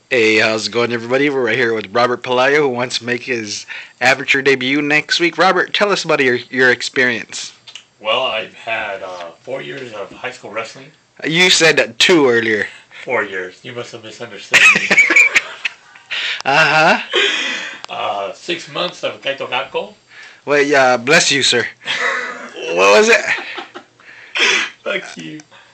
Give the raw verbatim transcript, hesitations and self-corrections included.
Hey, how's it going, everybody? We're right here with Robert Pelayo, who wants to make his amateur debut next week. Robert, tell us about your, your experience. Well, I've had uh, four years of high school wrestling. You said two earlier. Four years. You must have misunderstood me. Uh-huh. uh, six months of Kaito Gakko. Well, uh, bless you, sir. What was it? Fuck you.